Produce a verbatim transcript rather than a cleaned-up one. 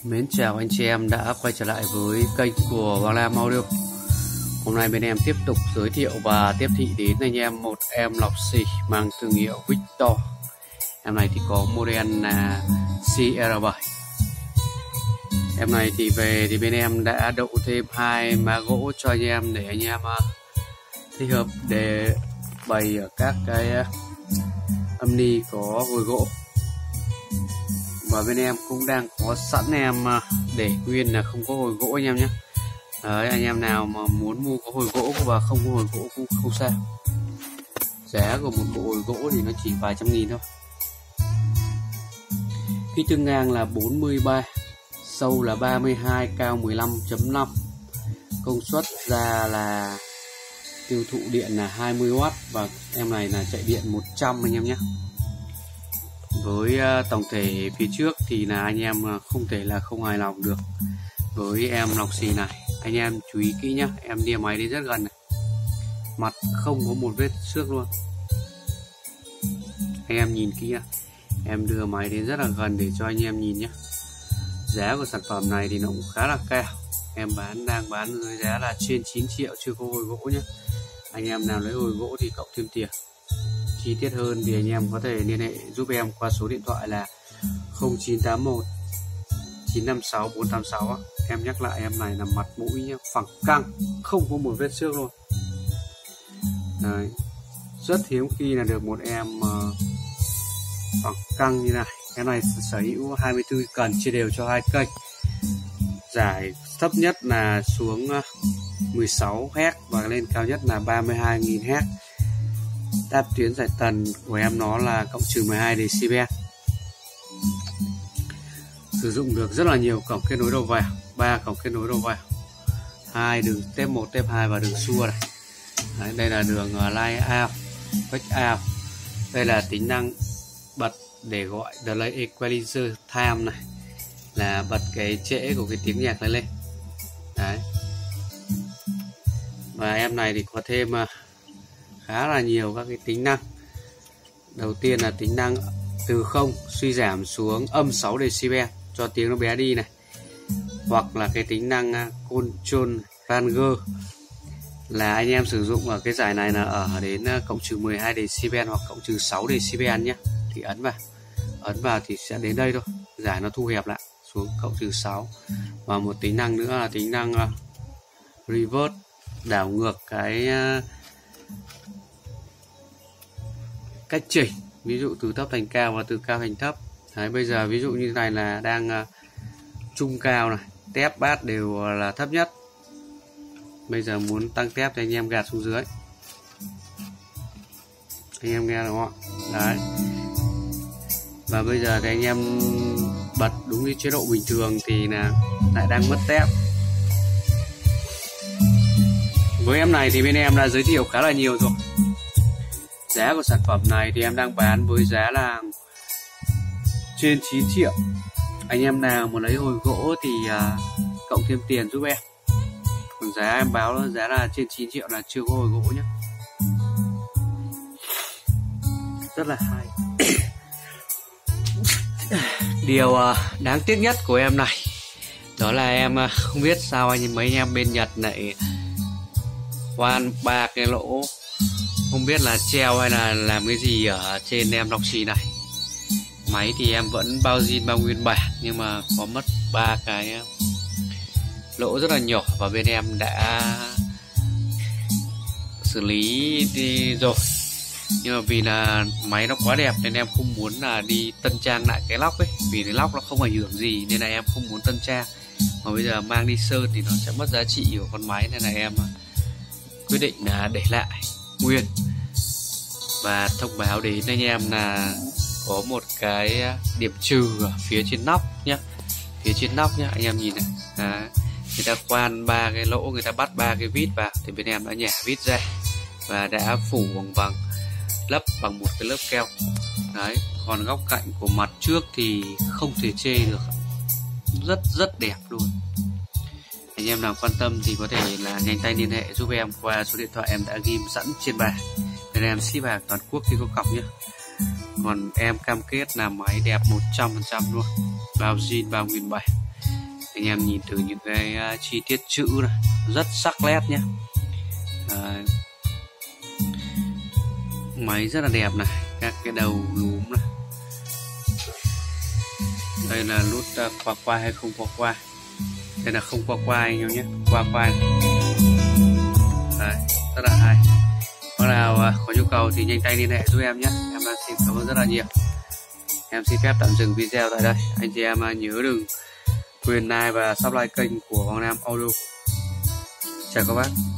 Mến chào anh chị em đã quay trở lại với kênh của Hoàng Lam Audio. Hôm nay bên em tiếp tục giới thiệu và tiếp thị đến anh em một em lọc xì mang thương hiệu Victor. Em này thì có model là C R bảy. Em này thì về thì bên em đã đậu thêm hai má gỗ cho anh em để anh em thích hợp để bày ở các cái âm ni có gối gỗ. Và bên em cũng đang có sẵn em để nguyên là không có hồi gỗ anh em nhé. Đấy, anh em nào mà muốn mua có hồi gỗ và không có hồi gỗ cũng không sao. Giá của một bộ hồi gỗ thì nó chỉ vài trăm nghìn thôi. Kích thước ngang là bốn mươi ba, sâu là ba mươi hai, cao mười lăm chấm năm. Công suất ra là tiêu thụ điện là hai mươi oát và em này là chạy điện một trăm anh em nhé. Với uh, tổng thể phía trước thì là anh em không thể là không hài lòng được với em lọc xì này. Anh em chú ý kỹ nhá, em đưa máy đi rất gần này, mặt không có một vết xước luôn. Anh em nhìn kỹ nhá, em đưa máy đến rất là gần để cho anh em nhìn nhé. Giá của sản phẩm này thì nó cũng khá là cao. Em bán đang bán với giá là trên chín triệu chưa có hồi gỗ nhé. Anh em nào lấy hồi gỗ thì cộng thêm tiền. Chi tiết hơn thì anh em có thể liên hệ giúp em qua số điện thoại là không chín tám một chín năm sáu bốn tám sáu. Em nhắc lại, em này là mặt mũi nhá, phẳng căng, không có một vết xước luôn. Đấy, rất hiếm khi là được một em uh, phẳng căng như này. Em này sở hữu hai mươi tư cần chia đều cho hai kênh. Giải thấp nhất là xuống mười sáu héc và lên cao nhất là ba mươi hai nghìn héc. Đáp tuyến giải tần của em nó là cộng trừ mười hai decibel. Sử dụng được rất là nhiều cổng kết nối đầu vào, ba cổng kết nối đầu vào, hai đường tép một, tép hai và đường xua này. Đấy, đây là đường line out, back out. Đây là tính năng bật để gọi delay equalizer time này, là bật cái trễ của cái tiếng nhạc này lên. Đấy. Và em này thì có thêm khá là nhiều các cái tính năng. Đầu tiên là tính năng từ không suy giảm xuống âm sáu decibel cho tiếng nó bé đi này, hoặc là cái tính năng control ranger là anh em sử dụng ở cái giải này là ở đến cộng trừ mười hai decibel hoặc cộng trừ sáu decibel nhé, thì ấn vào ấn vào thì sẽ đến đây thôi, giải nó thu hẹp lại xuống cộng trừ sáu. Và một tính năng nữa là tính năng reverse, đảo ngược cái cách chỉnh, ví dụ từ thấp thành cao và từ cao thành thấp. Đấy, bây giờ ví dụ như thế này là đang uh, trung cao này, tép bát đều là thấp nhất. Bây giờ muốn tăng tép thì anh em gạt xuống dưới, anh em nghe được không ạ? Đấy. Và bây giờ thì anh em bật đúng cái chế độ bình thường thì là lại đang mất tép. Với em này thì bên em đã giới thiệu khá là nhiều rồi. Giá của sản phẩm này thì em đang bán với giá là trên chín triệu. Anh em nào mà lấy hồi gỗ thì uh, cộng thêm tiền giúp em. Còn giá em báo giá là trên chín triệu là chưa có hồi gỗ nhé. Rất là hay. Điều uh, đáng tiếc nhất của em này đó là em uh, không biết sao anh mấy anh em bên Nhật lại khoan ba cái lỗ, không biết là treo hay là làm cái gì ở trên em lọc xì này. Máy thì em vẫn bao zin bao nguyên bản, nhưng mà có mất ba cái lỗ rất là nhỏ và bên em đã xử lý đi rồi. Nhưng mà vì là máy nó quá đẹp nên em không muốn là đi tân trang lại cái lóc ấy, vì cái lóc nó không ảnh hưởng gì nên là em không muốn tân trang. Mà bây giờ mang đi sơn thì nó sẽ mất giá trị của con máy, nên là em quyết định là để lại nguyên và thông báo đến anh em là có một cái điểm trừ ở phía trên nóc nhé, phía trên nóc nhé, anh em nhìn này. Đấy. Người ta khoan ba cái lỗ, người ta bắt ba cái vít vào thì bên em đã nhả vít ra và đã phủ bằng bằng lấp bằng một cái lớp keo. Đấy. Còn góc cạnh của mặt trước thì không thể chê được, rất rất đẹp luôn. Anh em nào quan tâm thì có thể là nhanh tay liên hệ giúp em qua số điện thoại em đã ghim sẵn trên bàn, để em ship hàng toàn quốc khi có cọc nhé. Còn em cam kết là máy đẹp một trăm phần trăm luôn, bao zin bao nguyên bản. anh em nhìn từ những cái uh, chi tiết chữ này rất sắc nét nhé. Đấy. Máy rất là đẹp này, các cái đầu núm này. Đây là nút uh, qua qua hay không qua qua. Đây là không qua qua anh em nhé, qua qua này. Đấy, rất là hay. Bác nào uh, có nhu cầu thì nhanh tay liên hệ giúp em nhé. Em uh, xin cảm ơn rất là nhiều. Em xin phép tạm dừng video tại đây. Anh chị em uh, nhớ đừng quên like và subscribe kênh của Hoàng Nam Audio. Chào các bác.